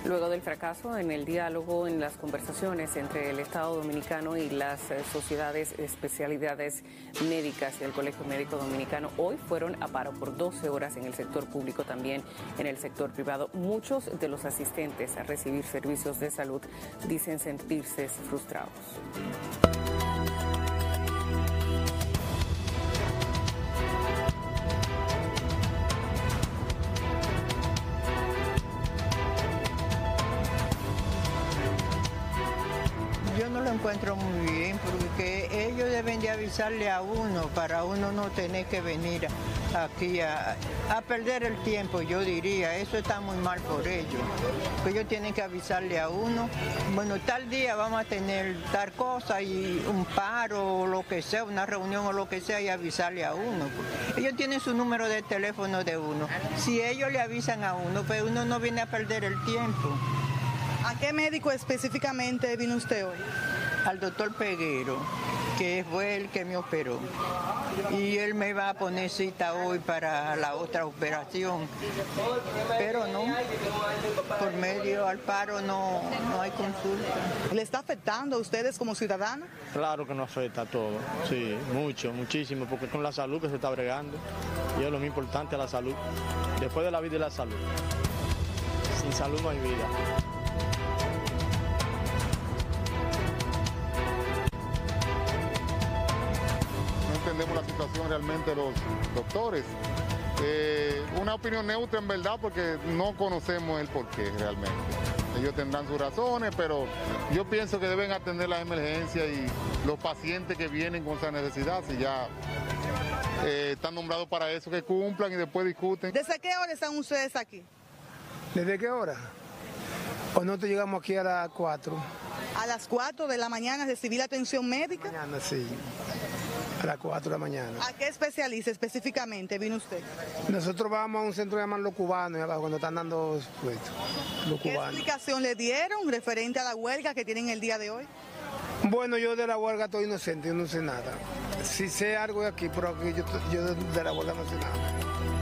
Luego del fracaso en el diálogo, en las conversaciones entre el Estado Dominicano y las sociedades, especialidades médicas y el Colegio Médico Dominicano, hoy fueron a paro por 12 horas en el sector público, también en el sector privado. Muchos de los asistentes a recibir servicios de salud dicen sentirse frustrados. Yo no lo encuentro muy bien porque ellos deben de avisarle a uno para uno no tener que venir aquí a perder el tiempo, yo diría. Eso está muy mal por ellos. Ellos tienen que avisarle a uno, bueno, tal día vamos a tener tal cosa y un paro o lo que sea, una reunión o lo que sea y avisarle a uno. Ellos tienen su número de teléfono de uno. Si ellos le avisan a uno, pues uno no viene a perder el tiempo. ¿A qué médico específicamente vino usted hoy? Al doctor Peguero, que fue el que me operó. Y él me va a poner cita hoy para la otra operación. Pero no, por medio al paro no hay consulta. ¿Le está afectando a ustedes como ciudadanos? Claro que nos afecta a todos, sí, mucho, muchísimo, porque con la salud que se está bregando, y es lo más importante, la salud. Después de la vida y la salud. Sin salud no hay vida. Entendemos la situación realmente de los doctores. Una opinión neutra en verdad porque no conocemos el porqué realmente. Ellos tendrán sus razones, pero yo pienso que deben atender las emergencias y los pacientes que vienen con esa necesidad, si ya están nombrados para eso, que cumplan y después discuten. ¿Desde qué hora están ustedes aquí? ¿Desde qué hora? O nosotros llegamos aquí a las 4. A las 4 de la mañana recibí la atención médica. Mañana sí, a las 4 de la mañana. ¿A qué especialista específicamente vino usted? Nosotros vamos a un centro llamado Los Cubanos, abajo, cuando están dando puestos, Los ¿Qué Cubanos. explicación le dieron referente a la huelga que tienen el día de hoy? Bueno, yo de la huelga estoy inocente, yo no sé nada. Si sé algo de aquí, pero aquí yo de la huelga no sé nada.